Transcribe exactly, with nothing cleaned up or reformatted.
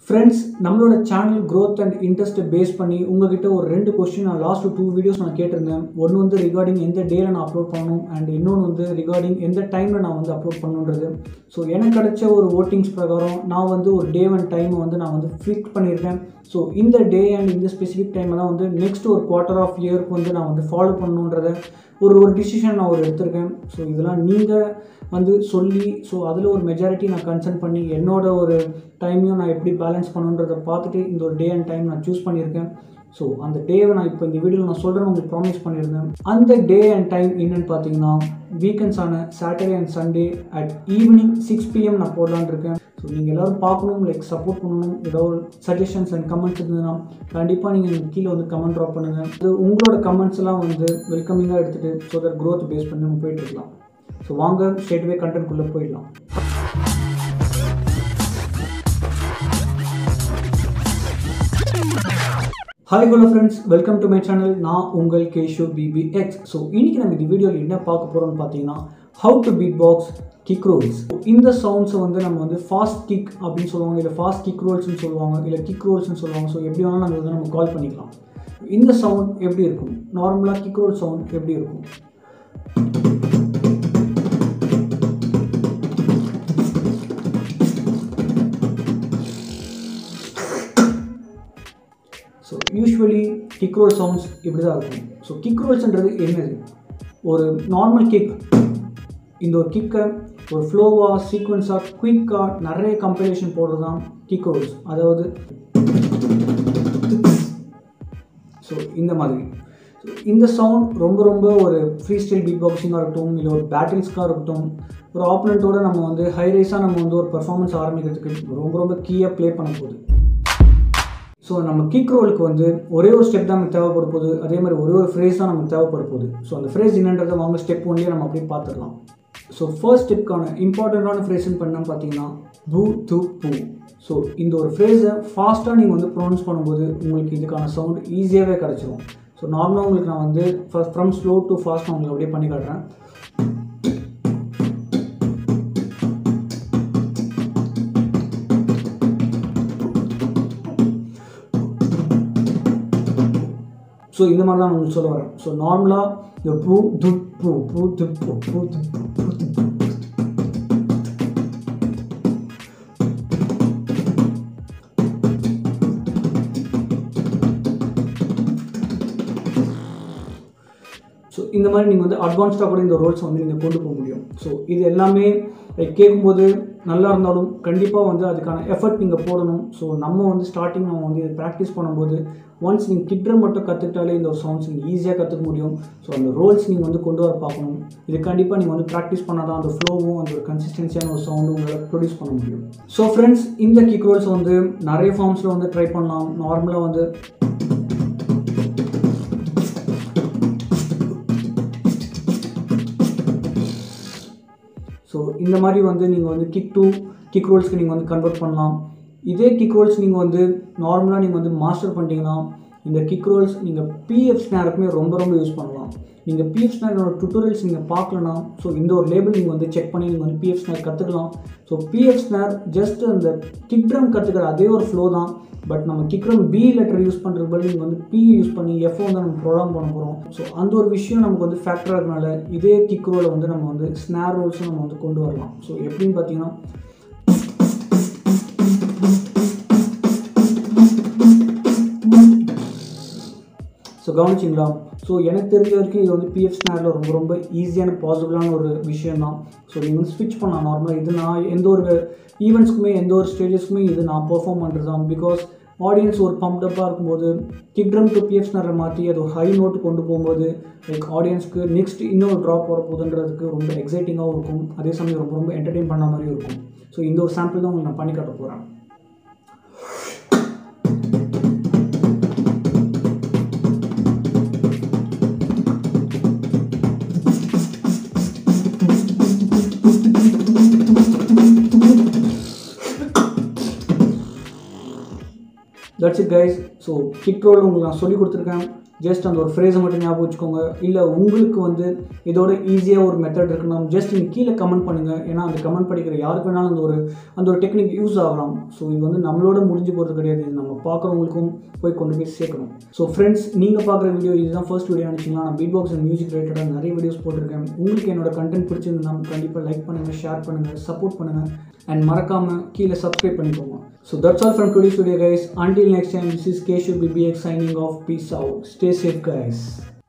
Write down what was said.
Friends, நம்மளோட channel growth and இன்ட்ரெஸ்ட்டை base பண்ணி உங்ககிட்ட ஒரு ரெண்டு கொஸ்டின் நான் லாஸ்ட் டூ வீடியோஸ் நான் கேட்டிருந்தேன். ஒன்று வந்து ரிகார்டிங் எந்த டேல நான் அப்லோட் பண்ணணும் அண்ட் இன்னொன்று வந்து ரிகார்டிங் எந்த டைமில் நான் வந்து அப்லோட் பண்ணணுன்றது. ஸோ எனக்கு கிடைச்ச ஒரு ஓட்டிங்ஸ் பிரகாரம் நான் வந்து ஒரு டே அண்ட் டைமை வந்து நான் வந்து ஃபிக்ஸ் பண்ணியிருக்கேன். ஸோ இந்த டே அண்ட் இந்த ஸ்பெசிஃபிக் டைமை தான் வந்து நெக்ஸ்ட் ஒரு குவார்ட்டர் ஆஃப் இயருக்கு வந்து நான் வந்து ஃபாலோ பண்ணணுன்றத ஒரு ஒரு டிசிஷன் நான் ஒரு எடுத்திருக்கேன். ஸோ இதெல்லாம் நீங்கள் வந்து சொல்லி ஸோ அதில் ஒரு மெஜாரிட்டி நான் கன்சர்ன் பண்ணி என்னோட ஒரு டைமையும் நான் எப்படி பேலன்ஸ் பண்ணுன்றதை பார்த்துட்டு இந்த ஒரு டே அண்ட் டைம் நான் சூஸ் பண்ணியிருக்கேன். ஸோ அந்த டேவை நான் இப்போ இந்த வீடியோவில் நான் சொல்கிறேன், உங்களுக்கு ப்ராமிஸ் பண்ணியிருந்தேன். அந்த டே அண்ட் டைம் என்னென்னு பார்த்தீங்கன்னா வீக்கெண்ட்ஸான Saturday and Sunday at evening six PM நான் போடலான்னு இருக்கேன். ஸோ நீங்கள் எல்லோரும் பார்க்கணும், லைக் சப்போர்ட் பண்ணணும். ஏதாவது சஜஷன்ஸ் அண்ட் கமெண்ட்ஸ் இருந்ததுன்னா கண்டிப்பாக நீங்கள் எனக்கு கீழே வந்து கமெண்ட் ட்ராப் பண்ணுங்கள். அது உங்களோட கமெண்ட்ஸ் எல்லாம் வந்து வெல்கமிங்காக எடுத்துகிட்டு ஸோ தட் க்ரோத் பேஸ் பண்ணி நம்ம போயிட்டுருக்கலாம். ஸோ வாங்க ஸ்ட்ரெயிட்வே கண்டென்ட்குள்ளே போயிடலாம். Hi hello friends, welcome to my channel. நான் உங்கள் கேஷு பிபிஎக்ஸ். ஸோ இன்றைக்கி நம்ம இந்த வீடியோவில் என்ன பார்க்க போகிறோம்னு பார்த்தீங்கன்னா how to beatbox kick rolls. இந்த சவுண்ட்ஸை வந்து நம்ம வந்து ஃபாஸ்ட் கிக் அப்படின்னு சொல்லுவாங்க, இல்லை ஃபாஸ்ட் கிக் ரோல்ஸ்னு சொல்லுவாங்க, இல்லை கிக் ரோல்ஸ்னு சொல்லுவாங்க. ஸோ எப்படி வேணாலும் நம்ம வந்து நம்ம கால் பண்ணிக்கலாம். இந்த சவுண்ட் எப்படி இருக்கும், நார்மலாக கிக் ரோல் சவுண்ட் எப்படி இருக்கும்? So usually kick roll sounds இப்படி தான் இருக்கும். ஸோ கிக் ரோல்ஸ்ன்றது என்னது? ஒரு நார்மல் கிக், இந்த ஒரு கிக்கை ஒரு ஃப்ளோவாக சீக்வன்ஸாக குயிக்காக நிறைய கம்பைலேஷன் போடுறது தான் கிக் ரோல்ஸ். அதாவது ஸோ இந்த மாதிரி இந்த சவுண்ட் ரொம்ப ரொம்ப ஒரு ஃப்ரீ ஸ்டைல் பீட் பாக்ஸிங்காக இருக்கட்டும், இல்லை ஒரு பேட்டில்ஸ்க்காக இருக்கட்டும், ஒரு ஆப்பனண்ட்டோட நம்ம வந்து ஹை ரைஸாக நம்ம வந்து ஒரு பர்ஃபார்மன்ஸ் ஆரம்பிக்கிறதுக்கு ரொம்ப ரொம்ப கீயாக ப்ளே பண்ண போகுது. ஸோ நம்ம கிக் ரோலுக்கு வந்து ஒரே ஒரு ஸ்டெப் தான் நமக்கு தேவைப்பட போகுது, அதே மாதிரி ஒரே ஒரு ஃப்ரேஸ் தான் நமக்கு தேவைப்பட போகுது. ஸோ அந்த ஃப்ரேஸ் என்னன்றதை வாங்க ஸ்டெப் ஒன்லேயே நம்ம அப்படியே பார்த்துடலாம். ஸோ ஃபர்ஸ்ட் ஸ்டெப்க்கான இம்பார்ட்டண்ட்டான ஃப்ரேஸ்ன்னு பண்ணால் பார்த்தீங்கன்னா பூ து பூ. ஸோ இந்த ஒரு ஃப்ரேஸை ஃபாஸ்ட்டாக நீங்கள் வந்து ப்ரொனவுன்ஸ் பண்ணும்போது உங்களுக்கு இதுக்கான சவுண்ட் ஈஸியாகவே கிடச்சிரும். ஸோ நார்மலாக உங்களுக்கு நான் வந்து first from slow to fast நான் உங்களுக்கு அப்படியே பண்ணி காட்டுறேன். ஸோ இந்த மாதிரி தான் நான் உங்களுக்கு சொல்ல வரேன். ஸோ நார்மலாக இந்த பூ து பூ பூ து பூ பூ து பூ பூ து பூ. ஸோ இந்த மாதிரி நீங்கள் வந்து அட்வான்ஸ்டாக கூட இந்த ரோல்ஸ் வந்து நீங்கள் கொண்டு போக முடியும். ஸோ இது எல்லாமே லைக் கேட்கும்போது நல்லா இருந்தாலும் கண்டிப்பாக வந்து அதுக்கான எஃபர்ட் நீங்கள் போடணும். ஸோ நம்ம வந்து ஸ்டார்டிங் நம்ம வந்து இதை ப்ராக்டிஸ் பண்ணும்போது ஒன்ஸ் நீங்கள் கிக் ட்ரம் மட்டும் கற்றுக்கிட்டாலே இந்த ஒரு சவுண்ட்ஸ் நீங்கள் ஈஸியாக கற்றுக்க முடியும். ஸோ அந்த ரோல்ஸ் நீங்கள் வந்து கொண்டு வர பார்க்கணும். இது கண்டிப்பாக நீங்கள் வந்து ப்ராக்டிஸ் பண்ணால் தான் அந்த ஃப்ளோவும் அந்த ஒரு கன்சிஸ்டன்சியான ஒரு சவுண்டும் உங்களால் ப்ரொடியூஸ் பண்ண முடியும். ஸோ ஃப்ரெண்ட்ஸ், இந்த கிக் ரோல்ஸ் வந்து நிறைய ஃபார்ம்ஸில் வந்து ட்ரை பண்ணலாம். நார்மலாக வந்து ஸோ இந்த மாதிரி வந்து நீங்கள் வந்து கிக் டூ கிக் ரோல்ஸ்க்கு நீங்கள் வந்து கன்வெர்ட் பண்ணலாம். இதே கிக் ரோல்ஸ் நீங்கள் வந்து நார்மலாக நீங்கள் வந்து மாஸ்டர் பண்ணிட்டீங்கன்னா இந்த கிக் ரோல்ஸ் நீங்கள் பிஎஃப் ஸ்னாருக்குமே ரொம்ப ரொம்ப யூஸ் பண்ணலாம். நீங்கள் பிஎஃப் ஸ்னாரோட டுட்டோரியல்ஸ் நீங்கள் பார்க்கலன்னா ஸோ இந்த ஒரு லேபிள் நீங்கள் வந்து செக் பண்ணி நீங்கள் வந்து பிஎஃப் ஸ்னார் கற்றுக்கலாம். ஸோ பிஎஃப் ஸ்னார் ஜஸ்ட் அந்த கிக் ட்ரம் கற்றுக்கிற அதே ஒரு ஃப்ளோ தான். பட் நம்ம kick drum B letter use பண்ணுறது பதில் நீங்கள் வந்து பி யூஸ் பண்ணி எஃப் வந்து நம்ம ப்ரோக்ராம் பண்ண போகிறோம். ஸோ அந்த ஒரு விஷயம் நமக்கு வந்து ஃபேக்டராக இருக்கனால இதே கிக் ரோலை வந்து நம்ம வந்து ஸ்னார் ரோல்ஸும் நம்ம வந்து கொண்டு வரலாம். ஸோ எப்படின்னு பார்த்தீங்கன்னா ஸோ கவனிச்சிங்களா? ஸோ எனக்கு தெரிஞ்ச வரைக்கும் இது வந்து பிஎஃப் ஸ்னாரில் ரொம்ப ரொம்ப ஈஸியான பாசிபிளான ஒரு விஷயம் தான். ஸோ நீங்கள் வந்து ஸ்விட்ச் பண்ணலாம். நார்மலாக இது நான் எந்த ஒரு ஈவெண்ட்ஸ்க்குமே எந்த ஒரு ஸ்டேஜஸ்க்குமே இது நான் பெர்ஃபார்ம் பண்ணுறது தான். பிகாஸ் ஆடியன்ஸ் ஒரு பம்ப்டப்பாக இருக்கும்போது கிக் ட்ரம் டு பிஎஃப் ஸ்னாரை மாற்றி அது ஒரு ஹை நோட்டு கொண்டு போகும்போது லைக் ஆடியன்ஸ்க்கு நெக்ஸ்ட் இன்னொரு ட்ராப் வர போகுதுன்றதுக்கு ரொம்ப எக்ஸைட்டிங்காகவும் இருக்கும், அதே சமயம் ரொம்ப ரொம்ப என்டர்டெயின் பண்ண மாதிரியும் இருக்கும். ஸோ இந்த ஒரு சாம்பிள் தான் உங்களுக்கு நான் பண்ணி காட்ட போகிறேன். That's it guys. So kick roll உங்களுக்கு நான் சொல்லி கொடுத்துருக்கேன். ஜஸ்ட் அந்த ஒரு ஃப்ரேஸை மட்டும் ஞாபகம் வச்சுக்கோங்க. இல்லை உங்களுக்கு வந்து இதோட ஈஸியாக ஒரு மெத்தட் இருக்குன்னா ஜஸ்ட் நீங்கள் கீழே கமெண்ட் பண்ணுங்கள். ஏன்னா அந்த கமெண்ட் படிக்கிற யாருக்கு வேணாலும் அந்த ஒரு அந்த ஒரு டெக்னிக் யூஸ் ஆகலாம். ஸோ இது வந்து நம்மளோட முடிஞ்சு போகிறது கிடையாது, இது நம்ம பார்க்குறவங்களுக்கும் போய் கொண்டு போய் சேர்க்கணும். ஸோ ஃப்ரெண்ட்ஸ், நீங்கள் பார்க்குற வீடியோ இதுதான் ஃபர்ஸ்ட் வீடியோ நினச்சிங்கன்னா நான் பீட் பாக்ஸ் அண்ட் மியூசிக் ரிலேட்டடாக நிறைய வீடியோஸ் போட்டிருக்கேன். உங்களுக்கு என்னோட கண்டென்ட் பிடிச்சிருந்தா கண்டிப்பாக லைக் பண்ணுங்கள், ஷேர் பண்ணுங்கள், சப்போர்ட் பண்ணுங்கள் அண்ட் மறக்காமல் கீழே சப்ஸ்கிரைப் பண்ணிக்கோங்க. So that's all from today's video guys. Until next time, this is Keshu B B X signing off. Peace out. Stay safe guys.